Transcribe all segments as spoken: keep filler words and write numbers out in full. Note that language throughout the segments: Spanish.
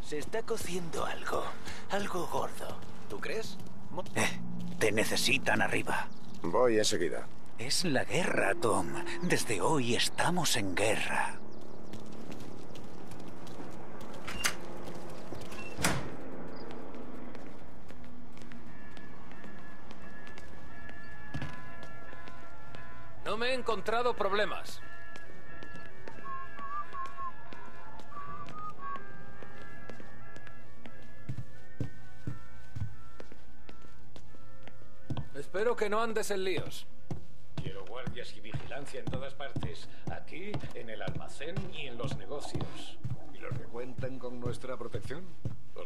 Se está cociendo algo. Algo gordo. ¿Tú crees? Eh, te necesitan arriba. Voy enseguida. Es la guerra, Tom. Desde hoy estamos en guerra. No me he encontrado problemas. Espero que no andes en líos. Quiero guardias y vigilancia en todas partes. Aquí, en el almacén y en los negocios. ¿Y los que cuentan con nuestra protección? Pues...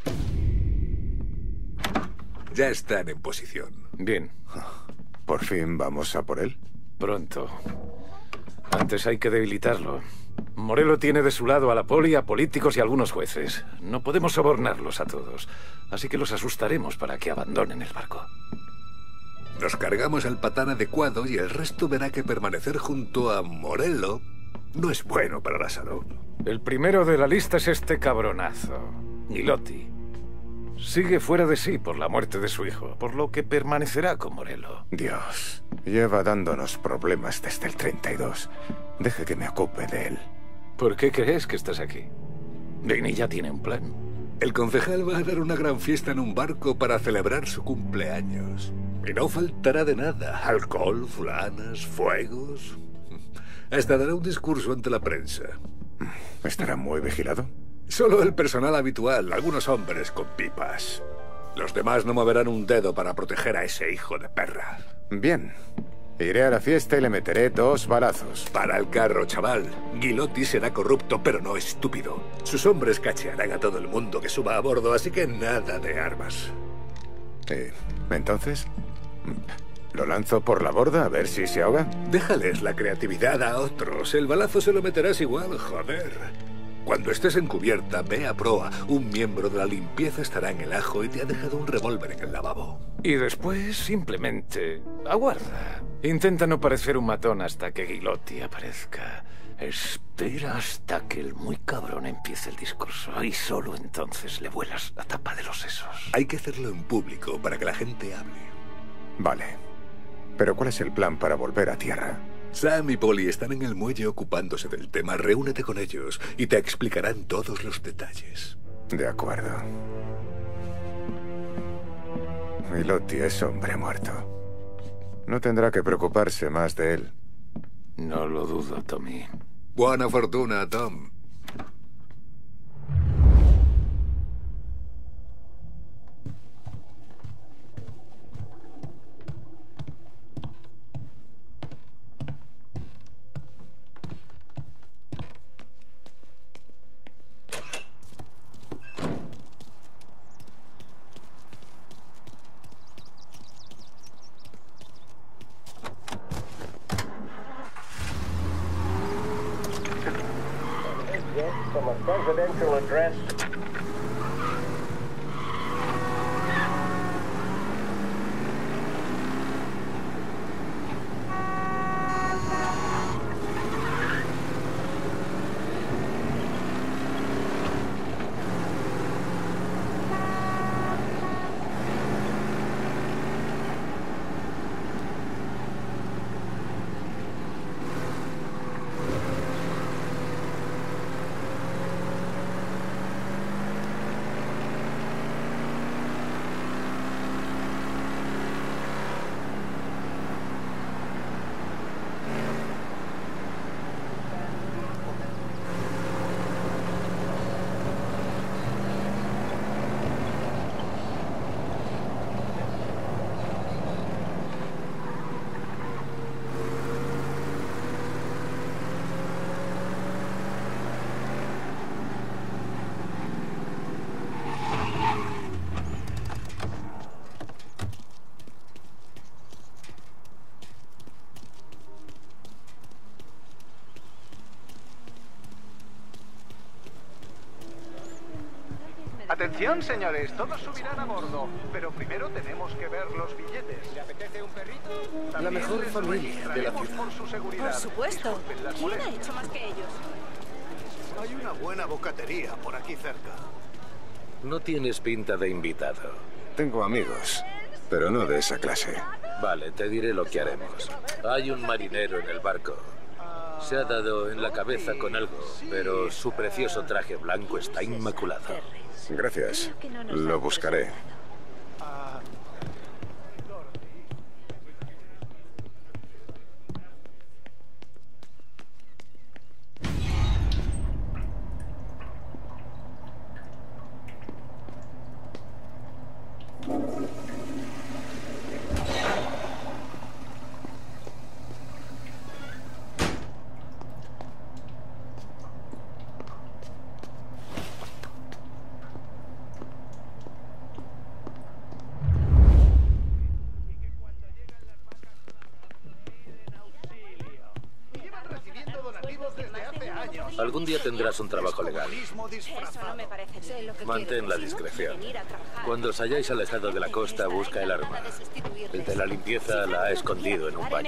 Ya están en posición. Bien. ¿Por fin vamos a por él? Pronto. Antes hay que debilitarlo. Morello tiene de su lado a la poli, a políticos y a algunos jueces. No podemos sobornarlos a todos. Así que los asustaremos para que abandonen el barco. Nos cargamos al patán adecuado y el resto verá que permanecer junto a Morello no es bueno para la salud. El primero de la lista es este cabronazo, Gilotti. Sigue fuera de sí por la muerte de su hijo, por lo que permanecerá con Morello. Dios, lleva dándonos problemas desde el treinta y dos. Deje que me ocupe de él. ¿Por qué crees que estás aquí? Vinny ya tiene un plan. El concejal va a dar una gran fiesta en un barco para celebrar su cumpleaños. Y no faltará de nada. Alcohol, fulanas, fuegos. Hasta dará un discurso ante la prensa. ¿Estará muy vigilado? Solo el personal habitual, algunos hombres con pipas. Los demás no moverán un dedo para proteger a ese hijo de perra. Bien. Iré a la fiesta y le meteré dos balazos. Para el carro, chaval. Gilotti será corrupto, pero no estúpido. Sus hombres cachearán a todo el mundo que suba a bordo, así que nada de armas. Eh, ¿Entonces? ¿Lo lanzo por la borda a ver si se ahoga? Déjales la creatividad a otros. El balazo se lo meterás igual, joder. Cuando estés en cubierta, ve a proa. Un miembro de la limpieza estará en el ajo y te ha dejado un revólver en el lavabo. Y después, simplemente, aguarda. Intenta no parecer un matón hasta que Gilotti aparezca. Espera hasta que el muy cabrón empiece el discurso y solo entonces le vuelas la tapa de los sesos. Hay que hacerlo en público para que la gente hable. Vale. Pero ¿cuál es el plan para volver a tierra? Sam y Polly están en el muelle ocupándose del tema. Reúnete con ellos y te explicarán todos los detalles. De acuerdo. Gilotti es hombre muerto. No tendrá que preocuparse más de él. No lo dudo, Tommy. Buena fortuna, Tom. From a presidential address. Atención, señores, todos subirán a bordo, pero primero tenemos que ver los billetes. ¿Le apetece un perrito? La mejor familia de la ciudad. Por su seguridad. Por supuesto. Disculpen las ¿Quién ha molestias. hecho más que ellos? Hay una buena bocatería por aquí cerca. No tienes pinta de invitado. Tengo amigos, pero no de esa clase. Vale, te diré lo que haremos. Hay un marinero en el barco. Se ha dado en la cabeza con algo, pero su precioso traje blanco está inmaculado. Gracias. Lo buscaré. Algún día tendrás un trabajo legal. Eso no me parece. Sé lo que Mantén la discreción. Cuando os hayáis alejado de la costa, busca el arma. El de la limpieza la ha escondido en un baño.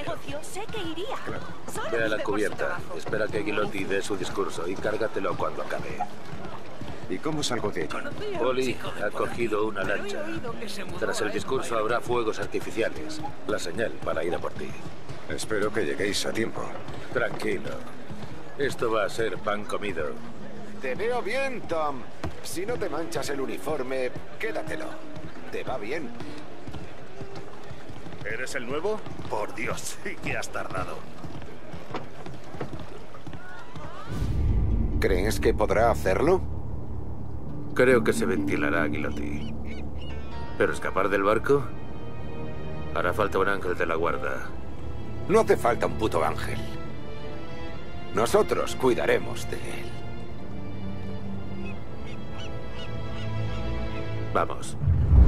Ve a la cubierta, espera que Gilotti dé su discurso y cárgatelo cuando acabe. ¿Y cómo salgo de allí? Poli ha cogido una lancha. Tras el discurso habrá fuegos artificiales. La señal para ir a por ti. Espero que lleguéis a tiempo. Tranquilo. Esto va a ser pan comido. Te veo bien, Tom. Si no te manchas el uniforme, quédatelo. Te va bien. ¿Eres el nuevo? Por Dios, sí que has tardado. ¿Crees que podrá hacerlo? Creo que se ventilará, Gilotti. ¿Pero escapar del barco? Hará falta un ángel de la guarda. No hace falta un puto ángel. Nosotros cuidaremos de él. Vamos.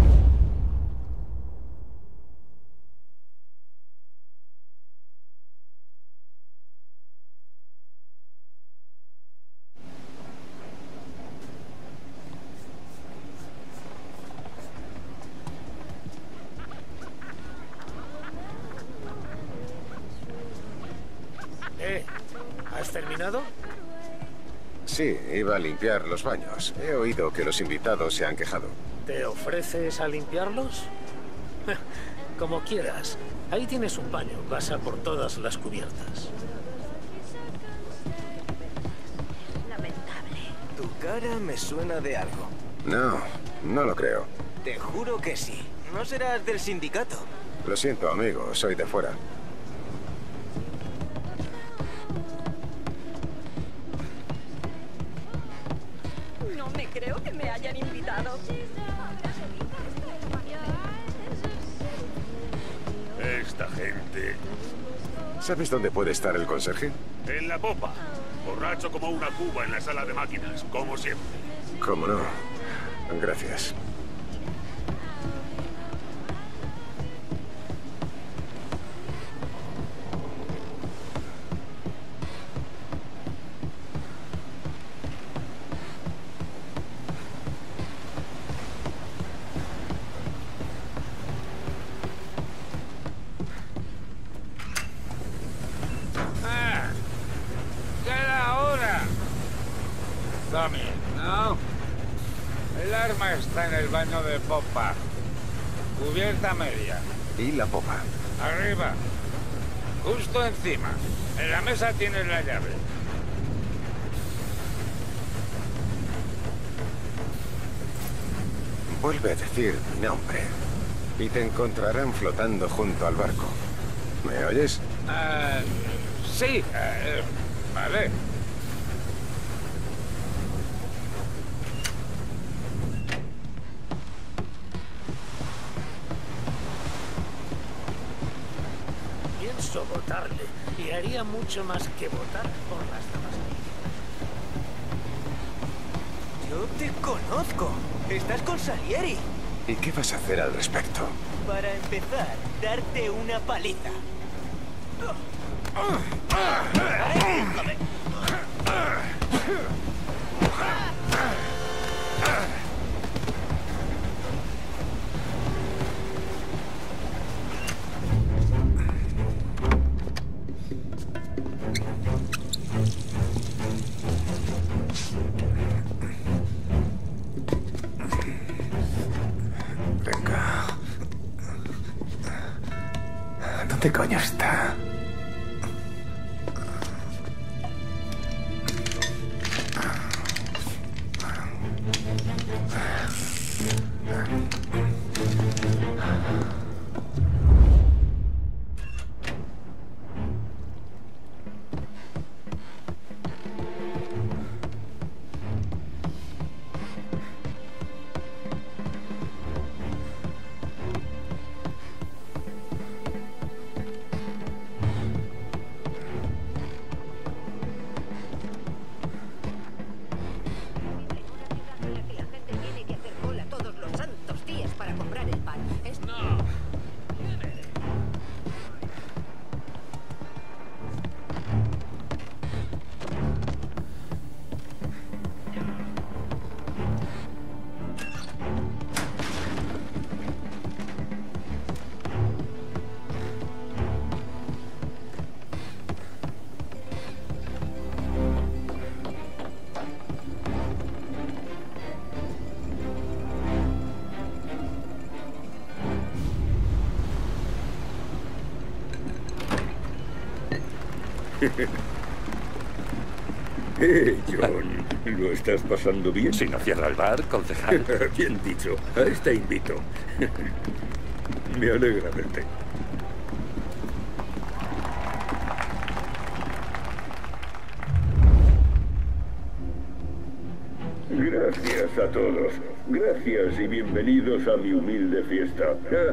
Eh, ¿has terminado? Sí, iba a limpiar los baños. He oído que los invitados se han quejado. ¿Te ofreces a limpiarlos? Como quieras. Ahí tienes un paño. Pasa por todas las cubiertas. Lamentable. Tu cara me suena de algo. No, no lo creo. Te juro que sí. ¿No serás del sindicato? Lo siento, amigo. Soy de fuera. No me creo que me hayan invitado. Esta gente... ¿Sabes dónde puede estar el conserje? En la popa. Borracho como una cuba en la sala de máquinas, como siempre. ¿Cómo no? Gracias. Tommy. No. El arma está en el baño de popa. Cubierta media. ¿Y la popa? Arriba. Justo encima. En la mesa tienes la llave. Vuelve a decir mi nombre. Y te encontrarán flotando junto al barco. ¿Me oyes? Uh, sí. Uh, vale. Pienso votarle y haría mucho más que votar por las damas. Yo te conozco. Estás con Salieri. ¿Y qué vas a hacer al respecto? Para empezar, darte una paliza. ¿Dónde coño está? Eh, John, ¿lo estás pasando bien? Si no cierra el bar, concejal. Bien dicho. A esta invito. Me alegra verte. Gracias a todos. Gracias y bienvenidos a mi humilde fiesta.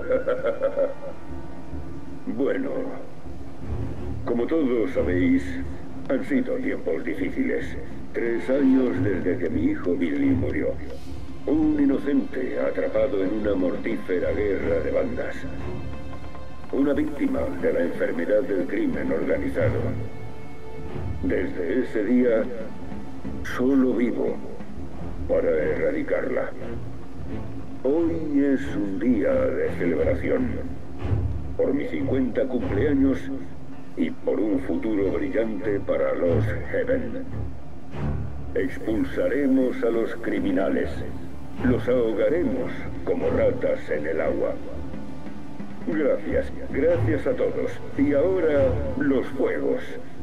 Bueno, como todos sabéis, han sido tiempos difíciles. Tres años desde que mi hijo Billy murió. Un inocente atrapado en una mortífera guerra de bandas. Una víctima de la enfermedad del crimen organizado. Desde ese día, solo vivo para erradicarla. Hoy es un día de celebración. Por mi cincuenta cumpleaños y por un futuro brillante para los Heaven. Expulsaremos a los criminales. Los ahogaremos como ratas en el agua. Gracias, gracias a todos. Y ahora, los fuegos.